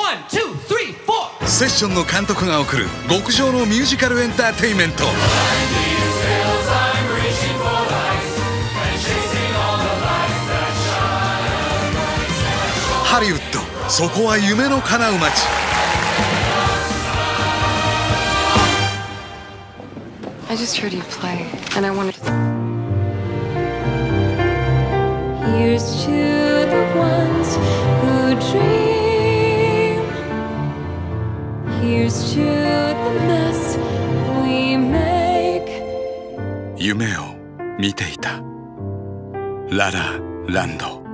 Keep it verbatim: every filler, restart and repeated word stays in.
セッションの監督が送る極上のミュージカルエンターテインメント。ハリウッド、そこは夢の叶う街。 I just heard you play, and I wanted to. Here's to the ones who dream. Here's to the mess we make. 夢を見ていたララランド。